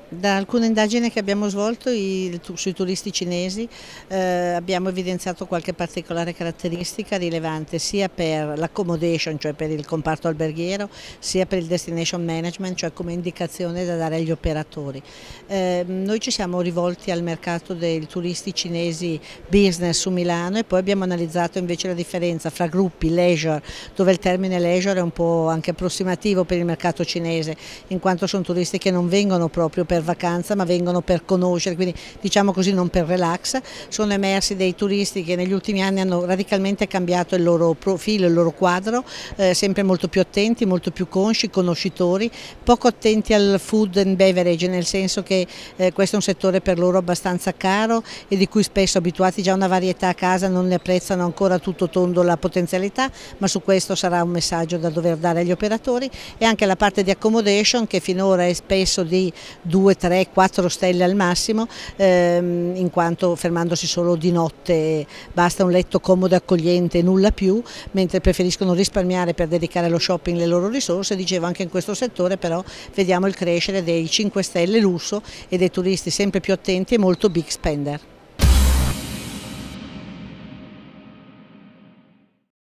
Da alcune indagini che abbiamo svolto sui turisti cinesi abbiamo evidenziato qualche particolare caratteristica rilevante sia per l'accommodation, cioè per il comparto alberghiero, sia per il destination management, cioè come indicazione da dare agli operatori. Noi ci siamo rivolti al mercato dei turisti cinesi business su Milano e poi abbiamo analizzato invece la differenza fra gruppi, leisure, dove il termine leisure è un po' anche approssimativo per il mercato cinese, in quanto sono turisti che non vengono proprio per vacanza ma vengono per conoscere, quindi diciamo così non per relax. Sono emersi dei turisti che negli ultimi anni hanno radicalmente cambiato il loro profilo, il loro quadro, sempre molto più attenti, molto più consci, conoscitori, poco attenti al food and beverage, nel senso che questo è un settore per loro abbastanza caro e di cui spesso, abituati già a una varietà a casa, non ne apprezzano ancora tutto tondo la potenzialità, ma su questo sarà un messaggio da dover dare agli operatori. E anche la parte di accommodation, che finora è spesso di 2, 3, 4 stelle al massimo, in quanto fermandosi solo di notte basta un letto comodo e accogliente e nulla più, mentre preferiscono risparmiare per dedicare allo shopping le loro risorse. Dicevo, anche in questo settore però vediamo il crescere dei 5 stelle lusso e dei turisti sempre più attenti e molto big spender.